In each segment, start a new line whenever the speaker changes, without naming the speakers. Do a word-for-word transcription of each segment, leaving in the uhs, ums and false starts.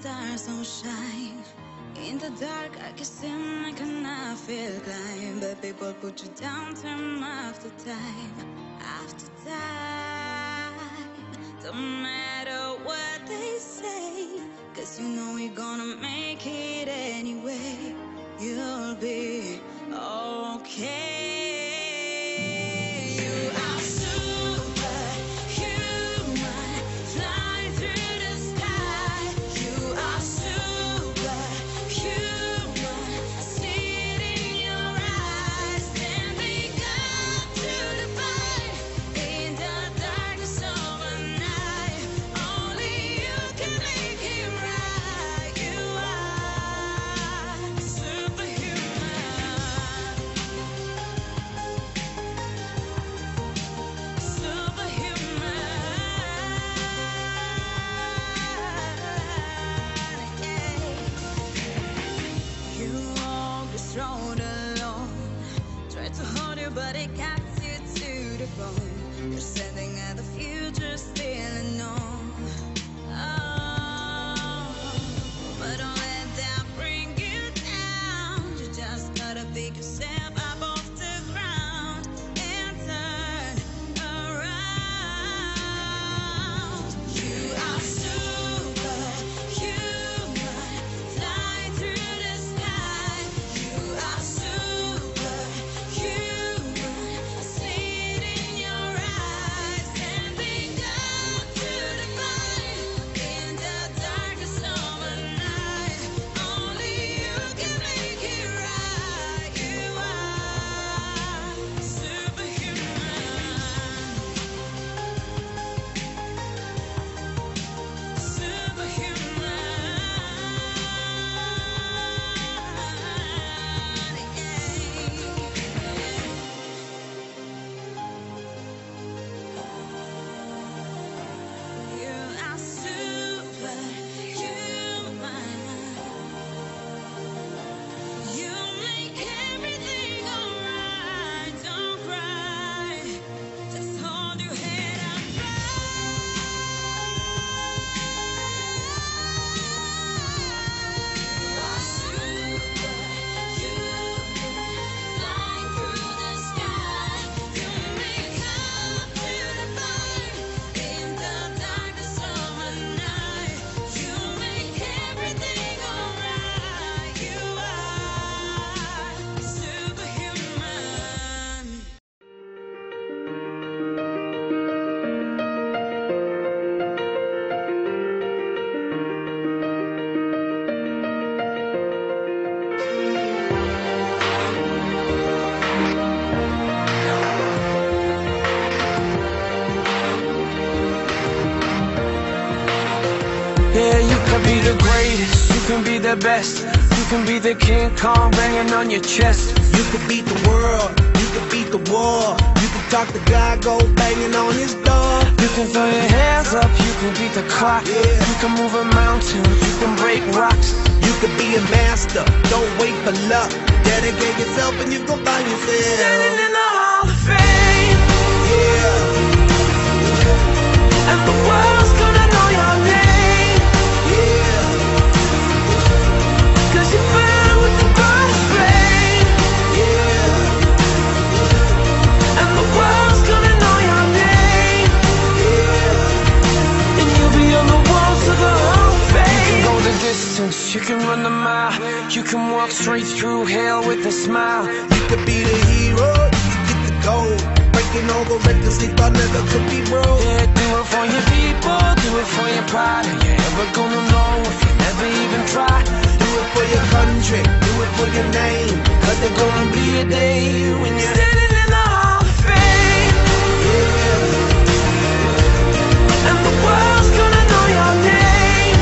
stars don't shine. In the dark, I can see I cannot feel climb. But people put you down time after time, after time. Don't matter what they say, cause you know you're gonna make it anyway. You'll be okay. You are superhuman, flying through the sky. You are superhuman, I see it in your eyes. Standing up to the fight in the darkness of the night. Only you can make it right. You are superhuman, superhuman. Yeah. You walk this road alone. Try to hold you, but it got you to the bone. You're standing at the future, still unknown. Oh, but don't let that bring you down. You just gotta pick yourself up off the ground and turn around. You are superhuman, flying through the sky. You are superhuman, I see it in your eyes. Standing up to the fight in the darkness of the night. Only you can make it right. You are superhuman, superhuman. You are superhuman. You make everything alright. Don't cry, just hold your head up high. You are superhuman, flying through the sky. You make up to the fight in the darkness of the night. You make everything alright. You are superhuman.
Yeah, you can be the greatest, you can be the best, you can be the King Kong banging on your chest.
You could beat the world, you could beat the war. You could talk to God, go banging on his door.
You can throw your hands up, you can beat the clock.
Yeah.
You can move a mountain, you can break rocks.
You could be a master, don't wait for luck. Dedicate yourself and you gon' find
Standing
yourself.
in the Hall of Fame,
Yeah,
and the world's gonna know your name,
yeah,
cause you burn with the brightest flame.
yeah,
And the world's gonna know your name,
yeah.
and you'll be on the walls of the Hall of Fame. You can go the distance, you can run the mile, you can walk straight through hell with a smile.
You could be the hero, you could get the gold. Breaking all the records they thought never could be broke.
Yeah, do it for your people, do it for your pride. Are you ever gonna know if you never even try?
Do it for your country, do it for your name. Cause there's gonna be a day when you're
Standing in the Hall of Fame, and the world's gonna know your name,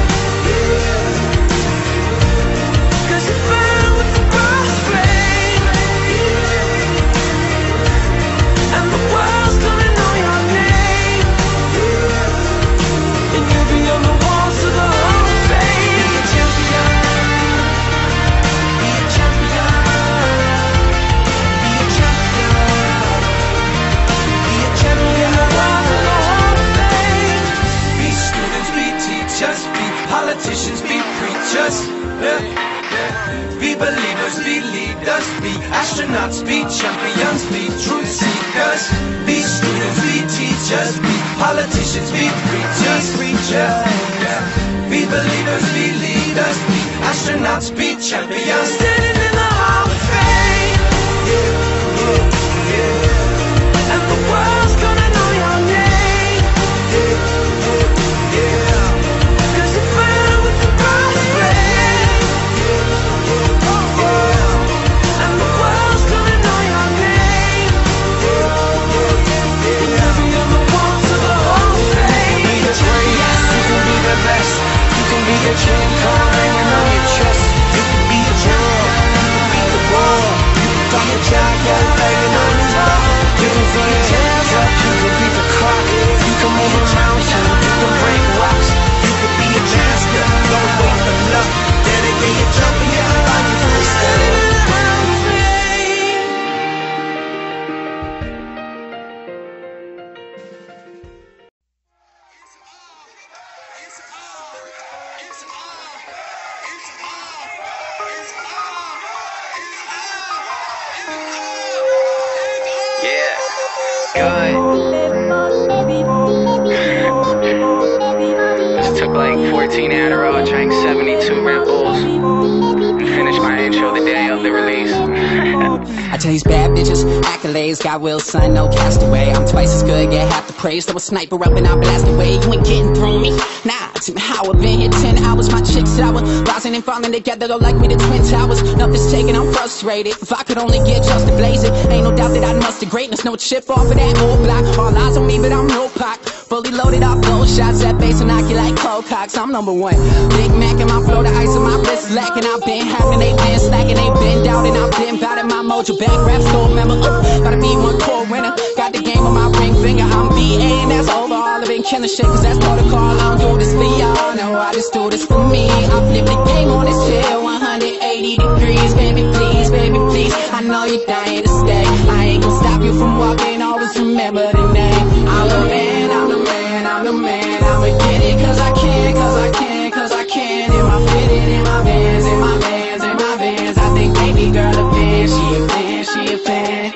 cause you burn with the brightest flame. And the world's gonna know your name, and you'll be on the walls of the Hall of Fame. Be a champion, be a champion, be a champion. champions, be truth seekers, be students, be teachers, be politicians, be preachers, preachers. Be believers, be leaders, be astronauts, be champions, standing in the Hall of Fame. Yeah, yeah, yeah. And the world's gonna know your name. Yeah, yeah, yeah. Cause you burn with the bright flame. Yeah, yeah, yeah. And the world's gonna know your name. Yeah, yeah, yeah. You'll never ever walk to the Hall of Fame. You can be the greatest, you can be the best. You can be the champ, card hanging on your chest. You can be the world, you can be the war. You can talk your jacket banging on the wall. You can be the teardrop, you can be the clock. You can move a mountain, you can break rocks. You can be a master, don't wait for luck. Dedicate your champion, find your place, standing in the Hall of Fame.
Yeah, good. Just took like fourteen Adderall, drank seventy-two Red Bulls, and finished my intro the day of the release.
I chase bad bitches, accolades, got will, son, no castaway. I'm twice as good, get half the praise. Throw a sniper up and I blast away. You ain't getting through me. Nah, it's how I've been here ten hours. My chick's sour, rising and falling together, don't like me the Twin Towers. Nothing's taken, I'm frustrated. If I could only get just to blaze it, ain't no doubt that I'd muster greatness. No chip off of that old block. All eyes on me, but I'm no Pac. Fully loaded up, gold shots, that bass will knock you like cold cocks. I'm number one. Big Mac and my flow, the ice on my wrist lacking. I've been hacking, they been slacking, they been down and I've been bout it. My mojo back rap store member, uh, gotta be one core winner. Got the game on my ring finger, I'm B A and that's over. All I've been killing shit, cause that's protocol. I don't do this for y'all, no, I just do this for me. I flip the game on this hill, one hundred eighty degrees. Baby, please, baby, please, I know you're dying to stay. I ain't gonna stop you from walking, always remember the name. I'm the man, I'm the man, I'm the man. I'ma get it cause I can, cause I can, cause I can. In my fitted, in my vans, in my vans, in my vans. I think baby girl a fan, she a fan, she a fan.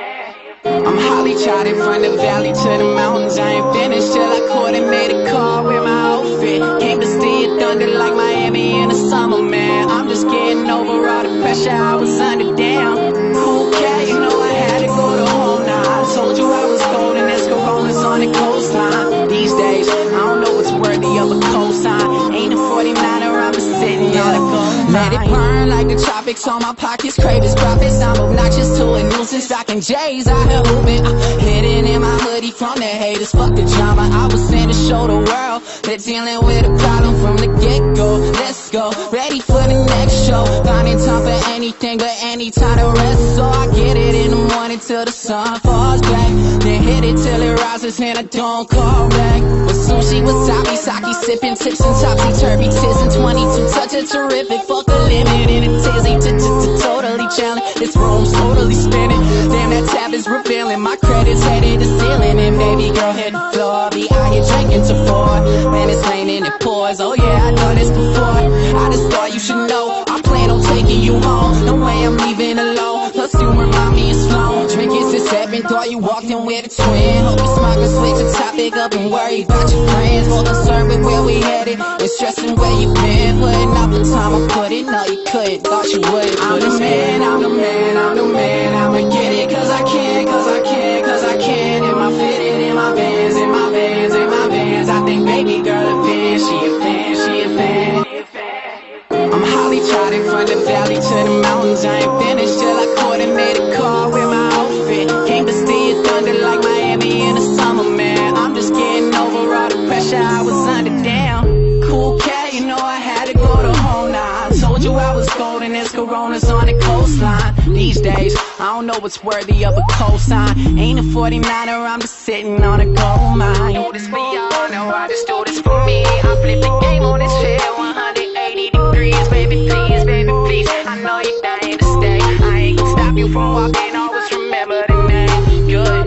I'm Holly charted from the valley to the mountains. I ain't finished till I coordinate a car with my outfit. Came to see it thunder like Miami in the summer, man. I'm just getting over all the pressure I was under. Damn, cool cat, you know I had to go to home now. I told you I was golden, there's Coronas on the coastline. These days, I don't know what's worthy of a cosign. Ain't a forty-niner, I'm just sitting on a gold. Let it burn like the tropics on my pockets, cravings, profits. I'm obnoxious to a nuisance, rocking J's out here hooping. Uh, hidden in my hoodie from the haters, fuck the drama. I was sent to show the world they're dealing with a problem from the get-go. Let's go, ready for the next show. Finding time for anything but any time to rest. So I get it in the morning till the sun falls back. Then hit it till it rises and I don't call back. With sushi, wasabi, sake, sipping tips and topsy-turvy tis and twenty-two touch it terrific. Fuck the limit in a tizzy, totally challenged. This room's totally spinning. Damn, that tab is revealing. My credit's headed to ceiling. And baby girl hit the floor. I'll be out here drinking to four. When it's raining, it pours. Oh yeah, I know this before. I just thought you should know I plan on taking you home. No way I'm leaving alone. Plus you remind me of slow. Drinking since seven, thought you walked in with a twin. Hope you smart can switch the topic up and worry about your friends. More concerned with where we headed and stressing where you been. Putting out the time I put in, no you couldn't, thought you would. I'm the man, I'm the man, I'm the man. I'ma get it cause I can, cause I can, cause I can. In my fitted, in my vans, in my vans, in my vans. I think baby girl a fan, she a fan, she a fan. I'm Holly charted from the valley to the mountains. I ain't finished till I coordinate a car with my outfit. Came to see it thunder like Miami in the summer, man. I'm just getting over all the pressure I was under. Down, cool cat, you know I had to go to home now. I told you I was golden, there's Coronas on the coastline. These days, I don't know what's worthy of a cosign. Ain't a forty-niner, I'm just sitting on a gold mine. Do this for y'all, no, I just do this for me. I flip the game on this shit, one hundred eighty degrees. Baby, please, baby, please, I know you're dying to stay. I ain't gonna stop you from walking, always remember the name. Good.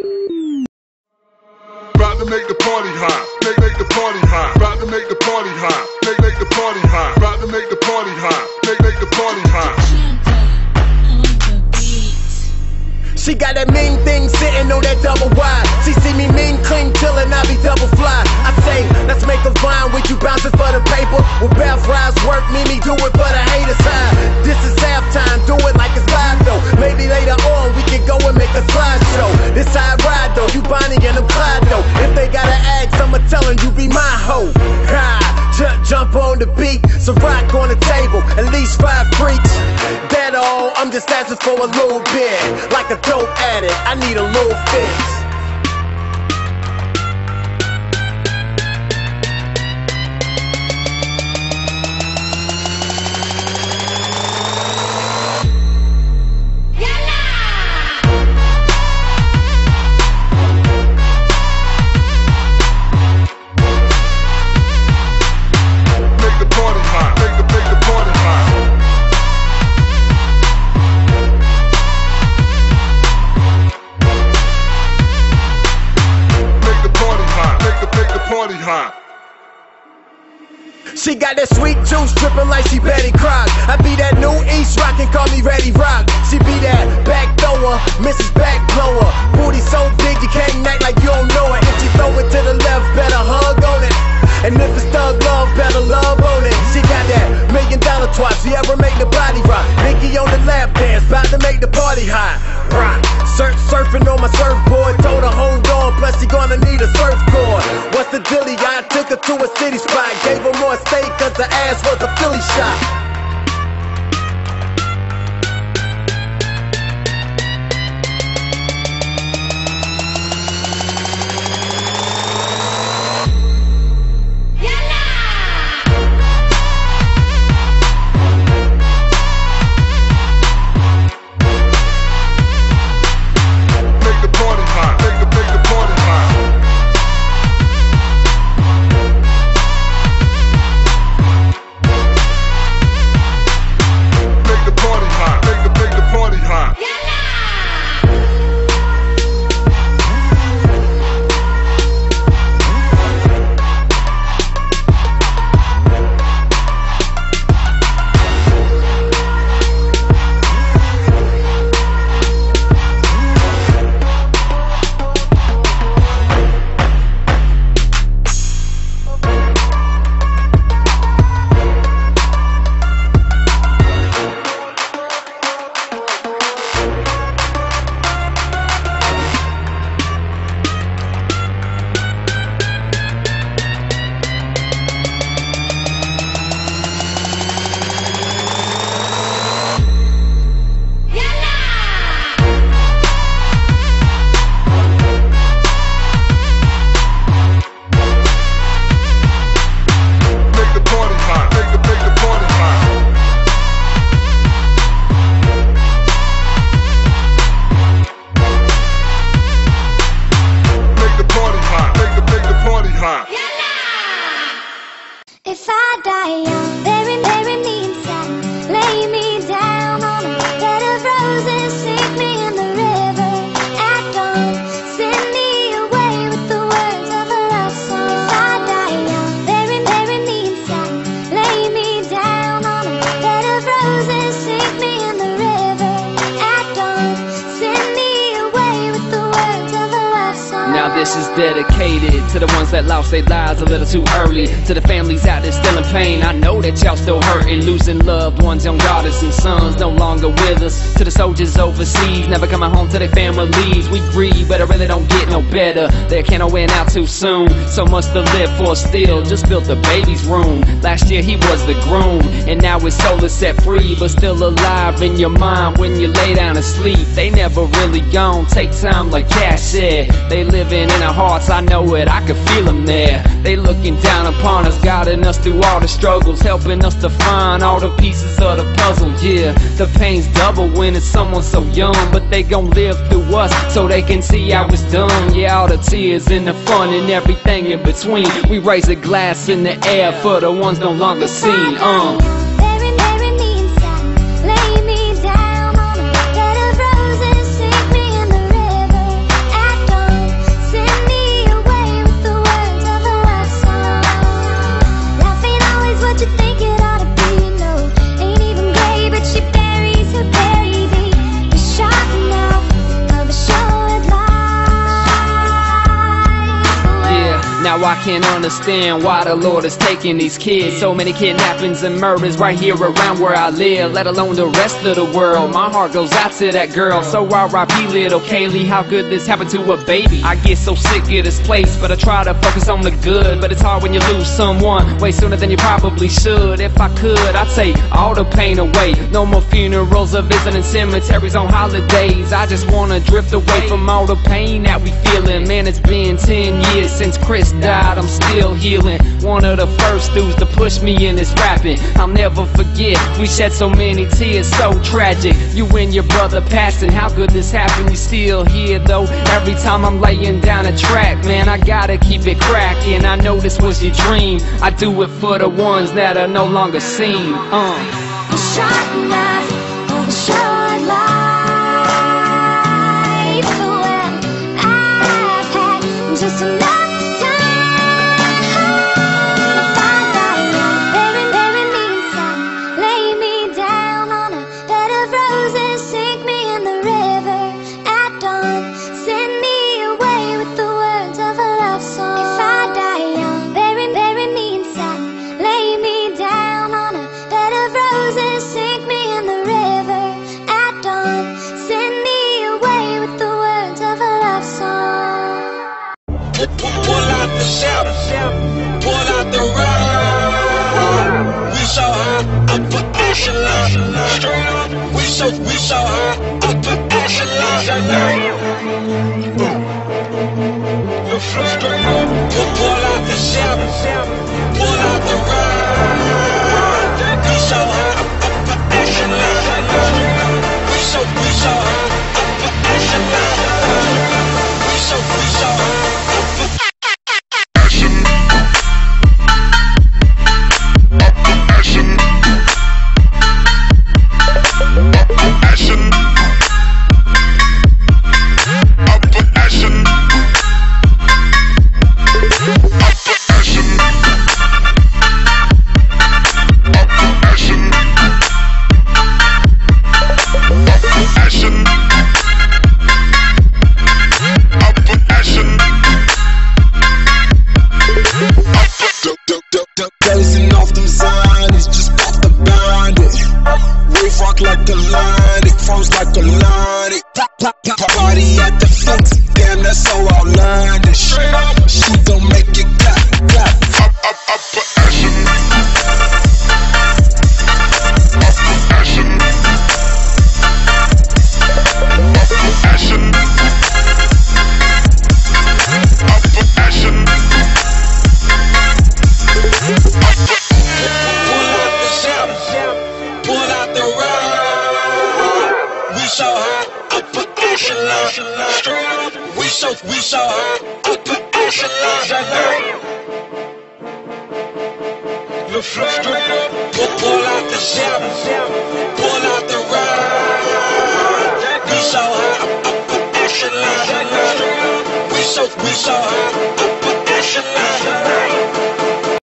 About to make the party hot, make, make the party hot. About to make the party hot, make, make the party hot. About to make the party hot, make, make the party hot.
See, She got that mean thing sitting on that double wide. She see me mean, clean, chillin', I be double fly. I say, let's make a vine with you bouncing for the paper. With Beth Rise work, Mimi do it for the haters high. This is halftime, do it like it's live though. Maybe later on we can go and make a slideshow. This how I ride though, you Bonnie and I'm Clyde though. If they gotta ask, I'ma tell them you be my hoe. Ha, j- jump on the beat, so rock on the table, at least five freaks. That all, I'm just asking for a little bit. Like a dope addict, I need a little fix. She got that sweet juice drippin' like she Betty Crock. I be that new East rockin', call me Ready Rock. She be that back thrower, Missus Back Blower. Booty so big you can't act like you don't know it. If she throw it to the left, better hug on it. And if it's thug love, better love on it. She got that million dollar twat, she ever make the body rock. Nikki on the lap dance, bout to make the party hot. Rock, surf, surfing on my surfboard. Told her hold on, plus she gonna need a surfboard. What's the dilly? I took her to a city spot, gave her more steak cause her ass was a Philly shot.
If I die young, bury, bury me inside, lay me down on a bed of roses, sink me in the river at dawn, send me away with the words of a love song. If I die young, bury, bury me inside, lay me down on a bed of roses, sink me in the river at dawn, send me away with the words of a love song.
Now this is dedicated to the ones that lost their lives a little too early, to the families out there still in pain. I know that y'all still hurting, losing loved ones, young daughters and sons no longer with us. To the soldiers overseas, never coming home to their families. We grieve, but it really don't get no better. Their candle went out too soon, so much to live for still. Just built a baby's room. Last year he was the groom, and now his soul is set free, but still alive in your mind when you lay down to sleep. They never really gone, take time like Cash said. They living in our hearts, I know it, I can feel them there. They looking down upon us, guiding us through all the struggles, helping us to find all the pieces of the puzzle. Yeah, the pain's double when it's someone so young, but they gon' live through us so they can see how it's done. Yeah, all the tears and the fun and everything in between. We raise a glass in the air for the ones no longer seen. Uh.
Bury, bury me inside, lay me down on a bed of roses, sink me in the river at dawn, send me away with the words of a love song. Life ain't always what you think it ought to be, no. Ain't even gay, but she buries her baby. You're shocked now of
now I can understand why the Lord is taking these kids. So many kidnappings and murders right here around where I live, let alone the rest of the world. My heart goes out to that girl, so R I P little Kaylee. How could this happen to a baby? I get so sick of this place, but I try to focus on the good. But it's hard when you lose someone way sooner than you probably should. If I could, I'd take all the pain away. No more funerals or visiting cemeteries on holidays. I just wanna drift away from all the pain that we feeling. Man, it's been ten years since Chris died, I'm still healing. One of the first dudes to push me in this rapping. I'll never forget, we shed so many tears, so tragic. You and your brother passing, how could this happen? You still here though. Every time I'm laying down a track, man, I gotta keep it cracking. I know this was your dream, I do it for the ones that are no longer seen. Uh.
Shot knife on the short life. Well, I've had just enough time. If I die young, bury, bury me inside. Lay me down on a bed of roses. Sink me in the river at dawn. Send me away with the words of a love song. If I die young, bury, bury me inside. Lay me down on a bed of roses. Sink me in the river at dawn. Send me away with the words of a love song.
Pull out the shout, pull out the ride. We so high, up for echelon. Straight up, we so, we so high, up for echelon. The flow straight up, pull out the shout, pull out the ride. We so high, up for echelon. We so, we so high, up for echelon. We so, we so high, up for
Dozing off them Zionists, just off the bandit. Wave rock like a line, it froze like a line. It pop, pop, pop, party at the fence, damn that's so outlandish. She gon' make it clap, clap. Up, up, up for action. Up for action. Up for action. Up for action.
so high, up for echelon. Straight up, we so, we so high, up for echelon. The flow straight up, pull, pull out the shout, pull out the ride. We so high, up for echelon. Straight up, we so, we so high, up for echelon.